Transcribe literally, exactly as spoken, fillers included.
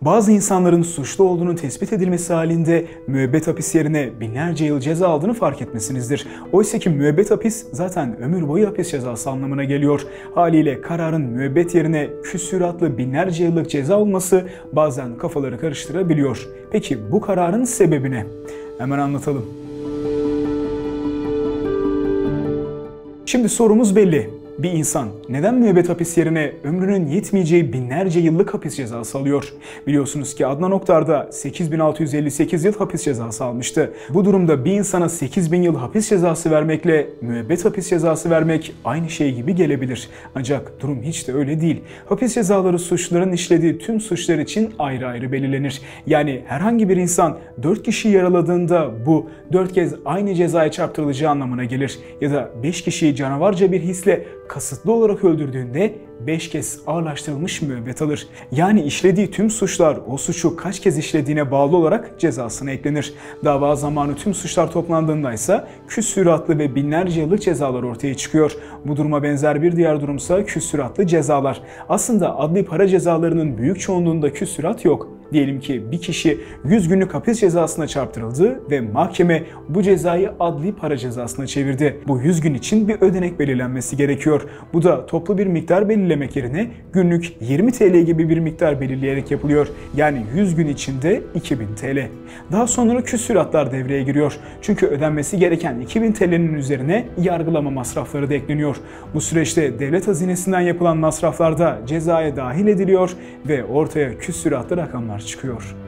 Bazı insanların suçlu olduğunu tespit edilmesi halinde müebbet hapis yerine binlerce yıl ceza aldığını fark etmesinizdir. Oysa ki müebbet hapis zaten ömür boyu hapis cezası anlamına geliyor. Haliyle kararın müebbet yerine küsuratlı binlerce yıllık ceza olması bazen kafaları karıştırabiliyor. Peki bu kararın sebebi ne? Hemen anlatalım. Şimdi sorumuz belli. Bir insan neden müebbet hapis yerine ömrünün yetmeyeceği binlerce yıllık hapis cezası alıyor? Biliyorsunuz ki Adnan Oktar da sekiz bin altı yüz elli sekiz yıl hapis cezası almıştı. Bu durumda bir insana sekiz bin yıl hapis cezası vermekle müebbet hapis cezası vermek aynı şey gibi gelebilir. Ancak durum hiç de öyle değil. Hapis cezaları suçluların işlediği tüm suçlar için ayrı ayrı belirlenir. Yani herhangi bir insan dört kişiyi yaraladığında bu dört kez aynı cezaya çarptırılacağı anlamına gelir. Ya da beş kişiyi canavarca bir hisle kasıtlı olarak öldürdüğünde beş kez ağırlaştırılmış müebbet alır. Yani işlediği tüm suçlar o suçu kaç kez işlediğine bağlı olarak cezasına eklenir. Dava zamanı tüm suçlar toplandığında ise küsuratlı ve binlerce yıllık cezalar ortaya çıkıyor. Bu duruma benzer bir diğer durumsa küsuratlı cezalar. Aslında adli para cezalarının büyük çoğunluğunda küsurat yok. Diyelim ki bir kişi yüz günlük hapis cezasına çarptırıldı ve mahkeme bu cezayı adli para cezasına çevirdi. Bu yüz gün için bir ödenek belirlenmesi gerekiyor. Bu da toplu bir miktar belirlemek yerine günlük yirmi TL gibi bir miktar belirleyerek yapılıyor. Yani yüz gün içinde iki bin TL. Daha sonra küsuratlar devreye giriyor. Çünkü ödenmesi gereken iki bin TL'nin üzerine yargılama masrafları da ekleniyor. Bu süreçte devlet hazinesinden yapılan masraflar da cezaya dahil ediliyor ve ortaya küsuratlı rakamlar çıkıyor.